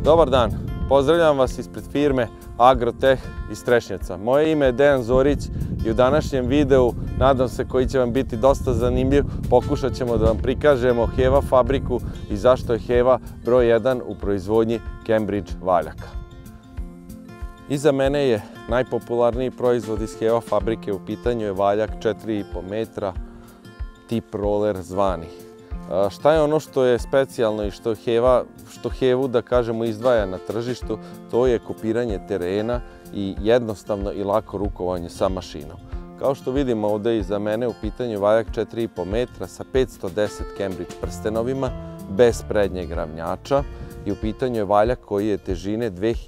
Dobar dan, pozdravljam vas ispred firme Agroteh iz Trešnjevca. Moje ime je Dejan Zorić i u današnjem videu, nadam se koji će vam biti dosta zanimljiv, pokušat ćemo da vam prikažemo HEVA fabriku i zašto je HEVA broj 1 u proizvodnji Cambridge valjaka. Iza mene je najpopularniji proizvod iz HEVA fabrike, u pitanju je valjak 4,5 metra, tip roller zvani. Šta je ono što je specijalno i što HEVA-u, da kažemo, izdvaja na tržištu, to je kopiranje terena i jednostavno i lako rukovanje sa mašinom. Kao što vidimo ovdje iza mene, u pitanju je valjak 4,5 metra sa 510 Cambridge prstenovima, bez prednjeg ravnjača, i u pitanju je valjak koji je težine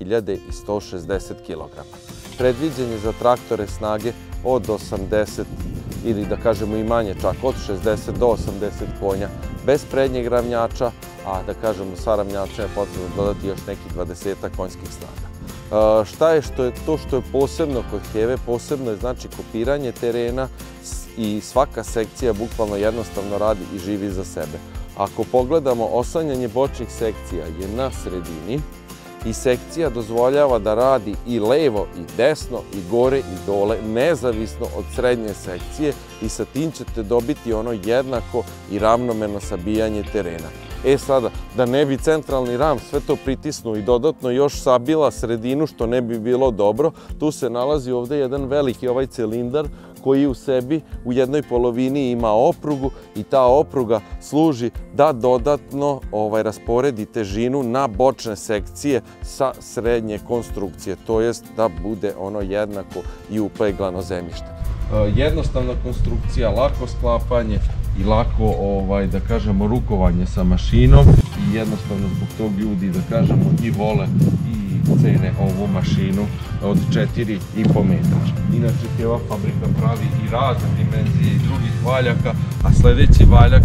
2160 kg. Predviđen je za traktore snage od 80 ili da kažemo i manje, čak od 60 do 80 konja, bez prednjeg ravnjača, a da kažemo sa ravnjačem je potrebno dodati još nekih 20 konjskih snaga. Šta je to što je posebno kod HEVA? Posebno je znači kopiranje terena i svaka sekcija bukvalno jednostavno radi i živi za sebe. Ako pogledamo, oslanjanje bočnih sekcija je na sredini i sekcija dozvoljava da radi i levo i desno i gore i dole, nezavisno od srednje sekcije, i sa tim ćete dobiti ono jednako i ravnomerno sabijanje terena. Sada, da ne bi centralni ram sve to pritisnuo i dodatno još sabila sredinu, što ne bi bilo dobro, tu se nalazi ovdje jedan veliki ovaj cilindar koji u sebi u jednoj polovini ima oprugu i ta opruga služi da dodatno rasporedi težinu na bočne sekcije sa srednje konstrukcije, to jest da bude ono jednako i upeglano zemljište. Jednostavna konstrukcija, lako sklapanje i lako, da kažemo, rukovanje sa mašinom, i jednostavno zbog tog ljudi, da kažemo, i vole i cene ovu mašinu od 4,5 metra. Inače, HEVA fabrika pravi i razne dimenzije i drugih valjaka, a sljedeći valjak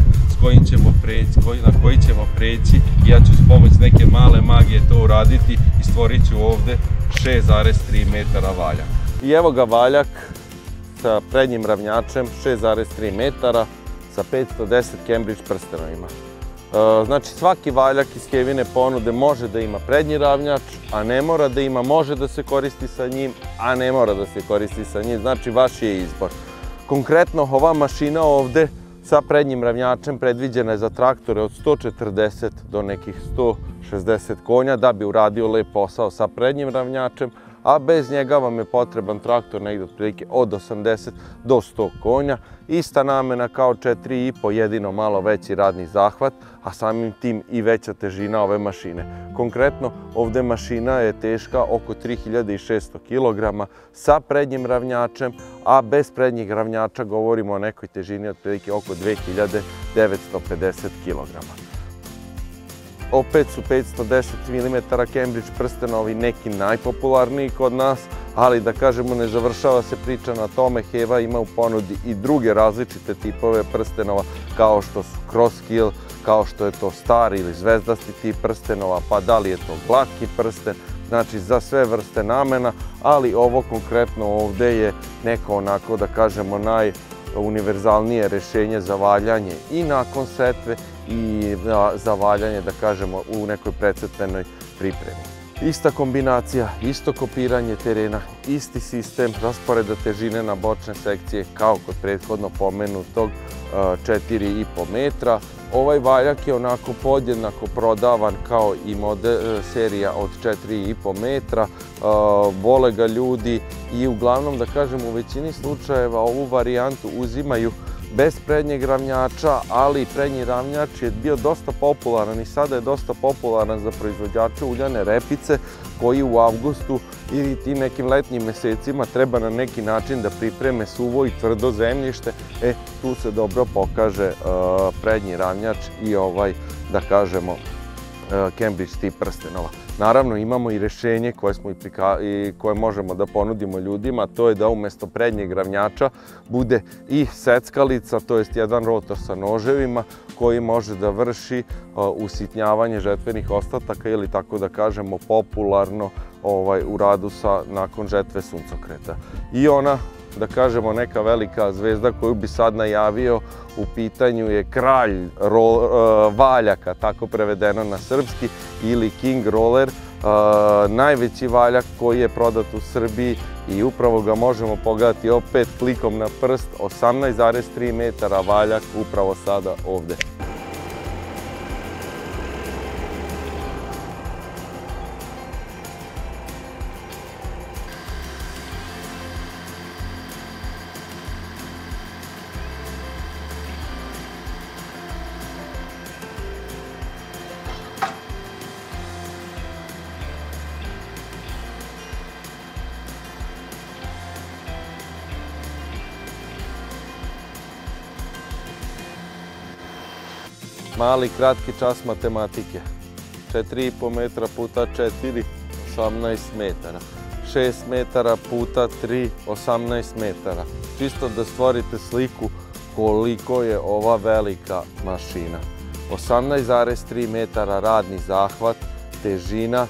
na koji ćemo preći, ja ću s pomoć neke male magije to uraditi i stvorit ću ovdje 6,3 metara valjak. I evo ga valjak sa prednjim ravnjačem 6,3 metara sa 510 Cambridge prstenovima. Znači, svaki valjak iz HEVA-ine ponude može da ima prednji ravnjač, a ne mora da ima, može da se koristi sa njim, a ne mora da se koristi sa njim, znači vaš je izbor. Konkretno, ova mašina ovde sa prednjim ravnjačem predviđena je za traktore od 140 do nekih 160 konja da bi uradio lep posao sa prednjim ravnjačem, a bez njega vam je potreban traktor negdje otprilike od 80 do 100 konja. Ista namena kao 4,5, jedino malo veći radni zahvat, a samim tim i veća težina ove mašine. Konkretno, ovdje mašina je teška oko 3600 kg sa prednjim ravnjačem, a bez prednjeg ravnjača govorimo o nekoj težini otprilike oko 2950 kg. Opet su 510 mm Cambridge prstenovi neki najpopularniji kod nas, ali da kažemo, ne završava se priča na tome. HEVA ima u ponudi i druge različite tipove prstenova, kao što su crosskill, kao što je to stari ili zvezdasti tip prstenova, pa da li je to glatki prsten, znači za sve vrste namena, ali ovo konkretno ovdje je neko onako, da kažemo, najuniverzalnije rješenje za valjanje i nakon setve i za valjanje, da kažemo, u nekoj precrtanoj pripremi. Ista kombinacija, isto kopiranje terena, isti sistem rasporeda težine na bočne sekcije kao kod prethodno pomenutog 4,5 metra. Ovaj valjak je onako podjednako prodavan kao i serija od 4,5 metra. Vole ga ljudi i uglavnom, da kažem, u većini slučajeva ovu varijantu uzimaju bez prednjeg ravnjača, ali prednji ravnjač je bio dosta popularan i sada je dosta popularan za proizvođače uljane repice koji u avgustu ili tim nekim letnjim mesecima treba na neki način da pripreme suvo i tvrdo zemljište. Tu se dobro pokaže prednji ravnjač i ovaj, da kažemo, Cambridge tip prstenova. Naravno, imamo i rješenje koje možemo da ponudimo ljudima, to je da umjesto prednjeg ravnjača bude i seckalica, to jest jedan rotor sa noževima koji može da vrši usitnjavanje žetvenih ostataka ili, tako da kažemo, popularno u radu nakon žetve suncokreta. I ona da kažemo, neka velika zvezda koju bi sad najavio, u pitanju je kralj valjaka, tako prevedeno na srpski, ili King Roller, najveći valjak koji je prodat u Srbiji i upravo ga možemo pogledati opet klikom na prst, 18,3 metara valjak upravo sada ovde. Mali kratki čas matematike. 4,5 metra puta 4, 18 metara. 6 metara puta 3, 18 metara. Čisto da stvorite sliku koliko je ova velika mašina. 18,3 metara radni zahvat, težina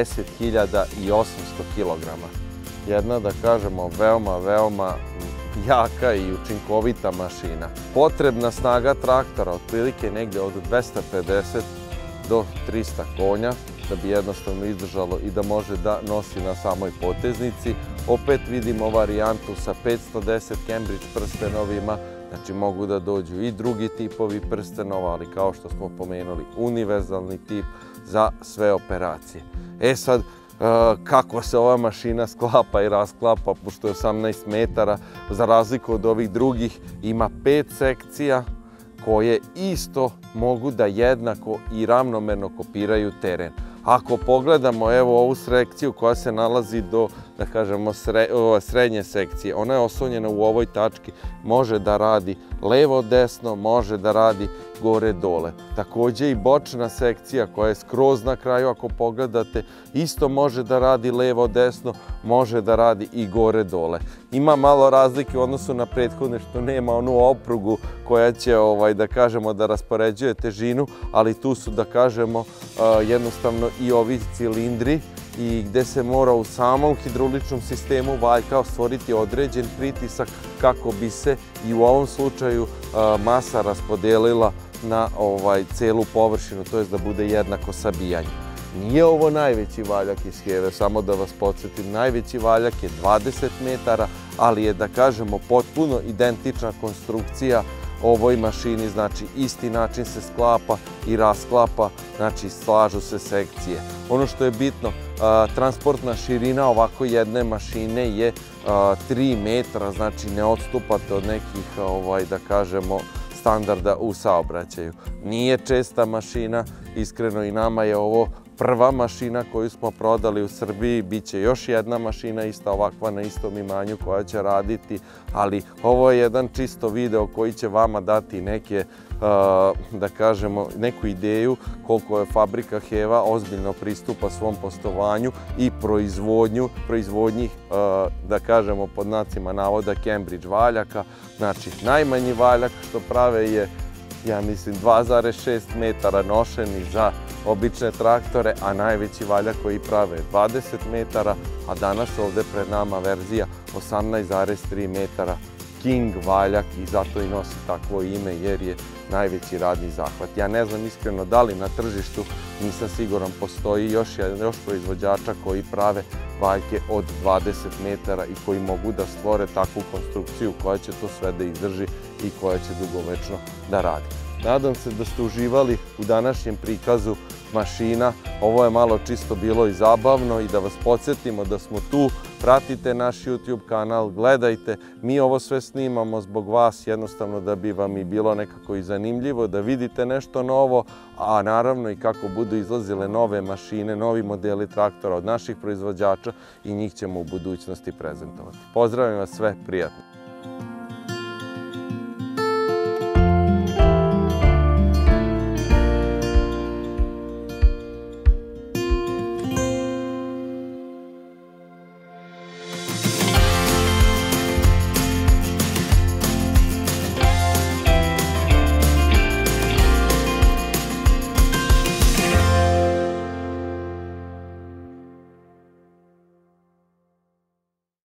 10.800 kg. Jedna, da kažemo, veoma jaka i učinkovita mašina. Potrebna snaga traktora otprilike negdje od 250 do 300 konja da bi jednostavno izdržalo i da može da nosi na samoj poteznici. Opet vidimo varijantu sa 510 Cambridge prstenovima, znači mogu da dođu i drugi tipovi prstenova, ali kao što smo pomenuli, univerzalni tip za sve operacije. E sad, kako se ova mašina sklapa i rasklapa, pošto je 18 metara, za razliku od ovih drugih, ima 5 sekcija koje isto mogu da jednako i ravnomerno kopiraju teren. Ako pogledamo evo ovu sekciju koja se nalazi do, da kažemo, srednje sekcije, ona je oslonjena u ovoj tački, može da radi levo-desno, može da radi gore-dole. Također i bočna sekcija koja je skroz na kraju, ako pogledate, isto može da radi levo-desno, može da radi i gore-dole. Ima malo razlike u odnosu na prethodne što nema onu oprugu koja će, da kažemo, da raspoređuje težinu, ali tu su, da kažemo, jednostavno i ovi cilindri i gde se mora u samom hidrauličnom sistemu valjka stvoriti određen pritisak kako bi se i u ovom slučaju masa raspodelila na celu površinu, to je da bude jednako sabijanje. Nije ovo najveći valjak iz Heve, samo da vas podsjetim, najveći valjak je 20 metara, ali je, da kažemo, potpuno identična konstrukcija ovoj mašini, znači isti način se sklapa i rasklapa, znači slažu se sekcije. Ono što je bitno, transportna širina ovako jedne mašine je 3 metra, znači ne odstupate od nekih, da kažemo, standarda u saobraćaju. Nije česta mašina, iskreno i nama je ovo prva mašina koju smo prodali u Srbiji, bit će još jedna mašina ista ovakva na istom imanju koja će raditi, ali ovo je jedan čisto video koji će vama dati neke, da kažemo, neku ideju koliko je fabrika Heva ozbiljno pristupa svom poslovanju i proizvodnji, da kažemo, pod znacima navoda, Cambridge valjaka. Znači, najmanji valjak što prave je, ja mislim, 2,6 metara nošeni za obične traktore, a najveći valjak koji prave je 20 metara, a danas ovde pred nama verzija 18,3 metara King valjak i zato i nosi takvo ime jer je najveći radni zahvat. Ja ne znam iskreno da li na tržištu, nisam siguran, postoji još proizvođača koji prave valjke od 20 metara i koji mogu da stvore takvu konstrukciju koja će to sve da izdrži i koja će dugovečno da radi. Nadam se da ste uživali u današnjem prikazu mašina. Ovo je malo čisto bilo i zabavno i da vas podsjetimo da smo tu. Pratite naš YouTube kanal, gledajte. Mi ovo sve snimamo zbog vas, jednostavno da bi vam i bilo nekako i zanimljivo, da vidite nešto novo, a naravno i kako budu izlazile nove mašine, novi modeli traktora od naših proizvođača i njih ćemo u budućnosti prezentovati. Pozdravljam vas sve, prijatno!